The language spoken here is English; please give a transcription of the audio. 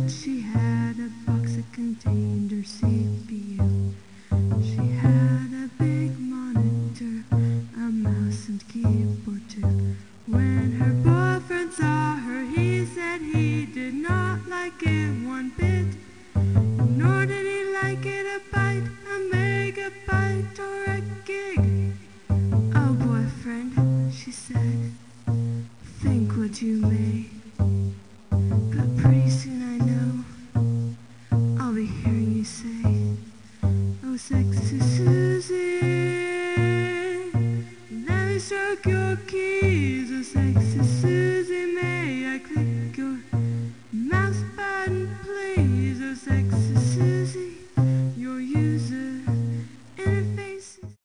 She had a box that contained her CPU. She had a big monitor, a mouse and keyboard too. When her boyfriend saw her, he said he did not like it one bit, nor did he like it a bite, a megabyte.